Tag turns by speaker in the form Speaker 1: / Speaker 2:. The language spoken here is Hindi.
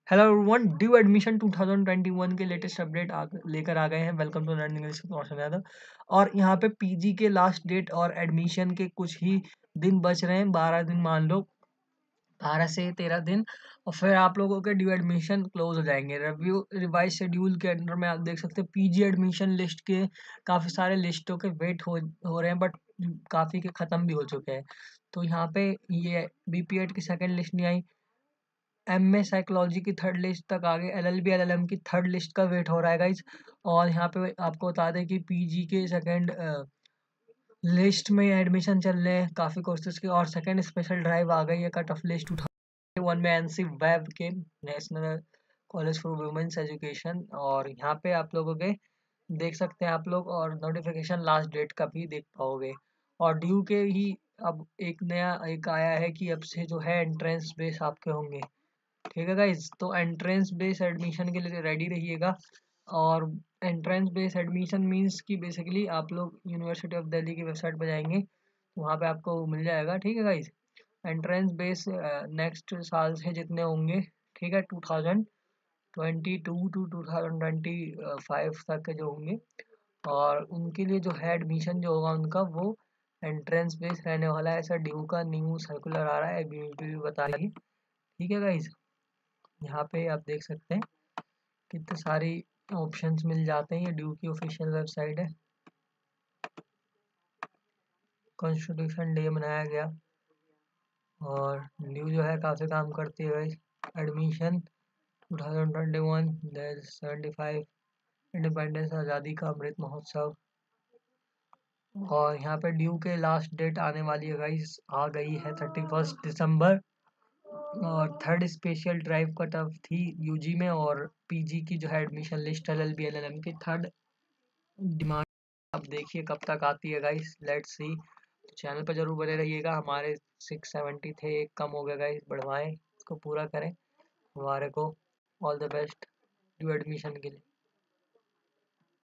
Speaker 1: हेलो एवरीवन, ड्यू एडमिशन 2021 के लेटेस्ट अपडेट लेकर आ गए हैं। Welcome to learning English with Roshan Yadav. और यहाँ पे पीजी के लास्ट डेट और एडमिशन के कुछ ही दिन बच रहे हैं, 12 दिन मान लो, 12 से 13 दिन। और फिर आप लोगों के ड्यू एडमिशन क्लोज हो जाएंगे। रिव्यू रिवाइज शेड्यूल के अंडर में आप देख सकते हैं पीजी एडमिशन लिस्ट के काफ़ी सारे लिस्टों के वेट हो रहे हैं, बट काफ़ी के ख़त्म भी हो चुके हैं। तो यहाँ पे ये बीपीएड की सेकेंड लिस्ट नहीं आई, एमए साइकोलॉजी की थर्ड लिस्ट तक आ गए, एलएलबी एलएलएम की थर्ड लिस्ट का वेट हो रहा है गाइज। और यहाँ पे आपको बता दें कि पीजी के सेकंड लिस्ट में एडमिशन चल रहे हैं काफ़ी कोर्सेज के, और सेकंड स्पेशल ड्राइव आ गई है कट ऑफ लिस्ट 2021 में एनसी वेब के, national college for womens education. और यहाँ पे आप लोगों के देख सकते हैं आप लोग, और नोटिफिकेशन लास्ट डेट का भी देख पाओगे। और ड्यू के ही अब एक नया एक आया है कि अब से जो है एंट्रेंस बेस आपके होंगे। ठीक है गाइज, तो एंट्रेंस बेस एडमिशन के लिए रेडी रहिएगा। और एंट्रेंस बेस एडमिशन मींस कि बेसिकली आप लोग यूनिवर्सिटी ऑफ दिल्ली की वेबसाइट पर जाएंगे, वहाँ पे आपको मिल जाएगा। ठीक है गाइज, एंट्रेंस बेस नेक्स्ट साल से जितने होंगे, ठीक है, 2022 टू 2025 तक के जो होंगे, और उनके लिए जो है एडमिशन जो होगा उनका वो एंट्रेंस बेस रहने वाला है। ऐसा ड्यू का न्यू सर्कुलर आ रहा है, अभी बताइए। ठीक है गाइज, यहाँ पे आप देख सकते हैं कितने सारी ऑप्शंस मिल जाते हैं। ये ड्यू की ऑफिशियल वेबसाइट है। कॉन्स्टिट्यूशन डे मनाया गया, और ड्यू जो है काफ़ी काम करती है भाई। एडमिशन 2021, 75 इंडिपेंडेंस आज़ादी का अमृत महोत्सव। और यहाँ पे ड्यू के लास्ट डेट आने वाली है गाइस, आ गई है 31 दिसंबर। और third special drive cut off थी यूजी में, और पीजी की जो है एडमिशन लिस्ट एलएलबी एलएलएम की थर्ड डिमांड अब देखिए कब तक आती है गाइस, लेट्स सी। तो चैनल पर जरूर बने रहिएगा। हमारे 670 थे, एक कम हो गया गाइस, बढ़वाएं, इसको पूरा करें। हमारे को all the best DU admission के लिए।